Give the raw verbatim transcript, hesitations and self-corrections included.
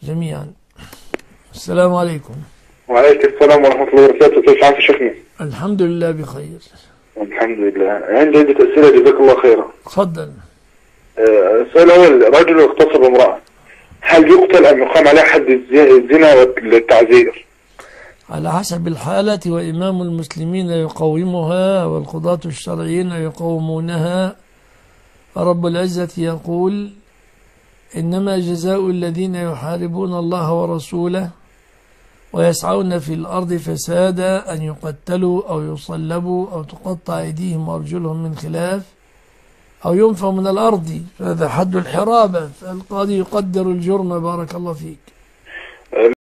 جميعا. السلام عليكم. وعليكم السلام ورحمة الله وبركاته. كيف حالك شيخنا؟ الحمد لله بخير. الحمد لله. عندي عدة أسئلة جزاك الله خيرا. تفضل. السؤال الأول، رجل اغتصب امرأة، هل يقتل أم يقام عليه حد الزنا والتعزير؟ على حسب الحالة، وإمام المسلمين يقومها والقضاة الشرعيين يقومونها. رب العزة يقول: إنما جزاء الذين يحاربون الله ورسوله ويسعون في الأرض فسادا أن يقتلوا أو يصلبوا أو تقطع أيديهم وأرجلهم من خلاف أو ينفوا من الأرض. هذا حد الحرابة، فالقاضي يقدر الجرم. بارك الله فيك.